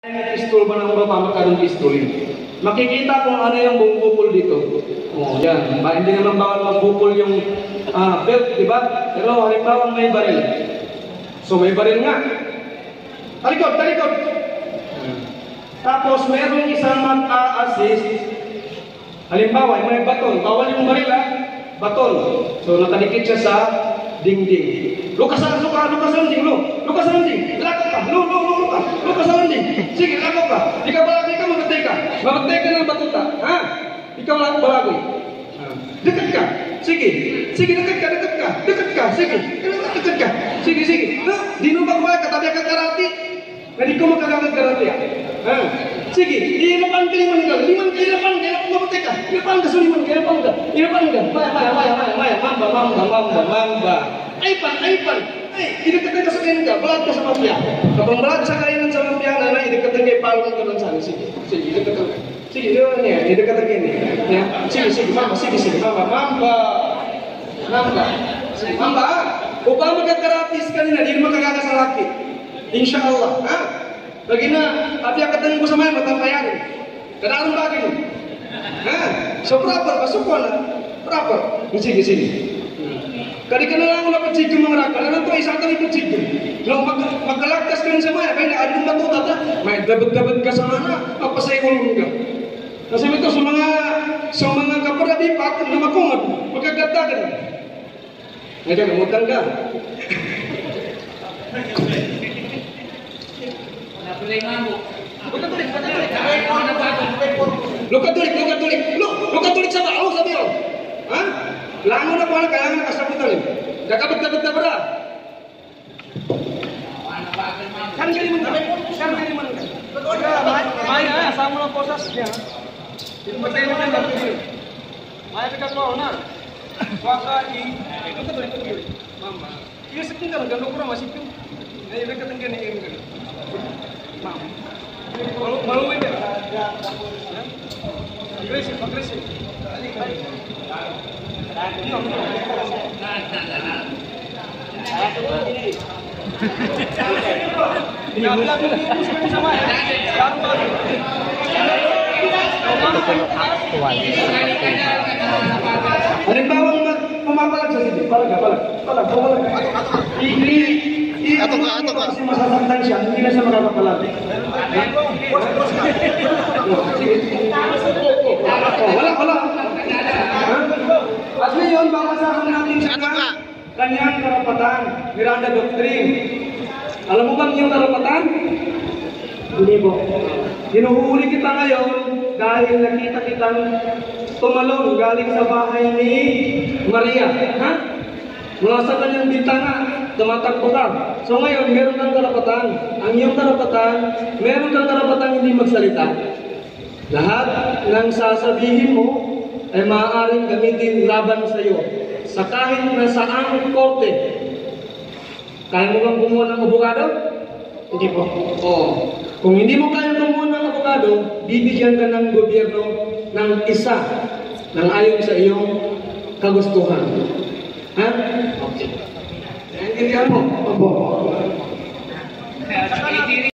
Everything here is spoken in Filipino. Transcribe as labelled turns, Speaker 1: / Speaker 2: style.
Speaker 1: Pistol ba ng Europa magkaroon pistol? Makikita kung ano yung bukol dito. Oh, yan. Hindi naman bawal magbukol yung belt, di ba? Pero halimbawa may baril. So may baril nga. Talikod, talikod. Tapos mayroong isang mag-a-assist. Halimbawa, may baton. Bawal yung baril baton. So nakalikit siya sa dingding. Lukas sa landing, lukas sa landing. Lakot ka, lukas sa landing. Sige, lakot ka. Ikaw balagay ka, mamatay ka. Mamatay ka ng batuta. Ha? Ikaw lang balagay. Dekat ka. Sige, dekat ka. Sige, dekat ka. Sige. Di nubang ba, katabi ka karate. Hindi ko magkagagat karate. Ha? Sige, ilapan ka liman ka. Ilapan mamatay ka. Ilapan ka, suliman ka. Ilapan ka. Maya. Mamba. Aipan. Idekatan ka sa kain ka. Balat ka sa mafia. Kapag balat sa kainan sa mafia, idekatan kay palong ka lang sana. Sige, idekatan ka. Sige, idekatan ka niya. Sige, mamba. Mamba, upang magkakaratis ka nila, di makagaga sa laki. Insyaallah. Ha? Lagi na, tapi akatan ko sa maya, matampayan. Kadang bagay mo. Ha? So, proper, pasok ko na. Proper. Sige. Kali ka na lang ako napatsigil mga rakal. Ano ito? Isang kali patsigil. Nung magkalagtas ka rin sa maya, kaya naadong matutat ha. May dabat-dabat ka sa mana, papasayulong ka. Kasi ito, sa mga kaparabipat, na makungad, magkagata ka na. Ngayon, namutan ka. Lukatulik sa bao, sabi ko. Ha? Lango na po lang, kailangan nakasabutan. Kakabit-kabit na para. Kan kali man. Maya, asama lang po sa siya. Yung patay naman lang. Maya ka ko na. Waka lukatulik. Mama. Iya sakin kan gando kurang masih tu. Ay rekatan kan ni kan. Mama. Malu ini. Agresif. Halimbawa pumapalag sa sini, palag. Ato ka. Kasi masasaktan siya, hindi na siya makakapalag. Wala. At ngayon, babasahan natin siya kanyang karapatan, Miranda Doctrine. Alam mo bang yung karapatan? Hindi po. Hinuhuli kita ngayon dahil nakita kitang tumalon galing sa bahay ni Maria. Ha? Mula sa kanyang bintana, tumatakbo ka. So ngayon, meron kang karapatan. Ang iyong karapatan, meron kang karapatan hindi magsalita. Lahat ng sasabihin mo ay maaaring gamitin laban sa iyo sa kahit na saang korte. Kaya mo bang kumuha ng abogado? Hindi po. Kung hindi mo kaya kumuha ng abogado, bibigyan ka ng gobyerno ng isa ng ayon sa iyong kagustuhan. Ha? Okay. Naintindihan mo? Opo.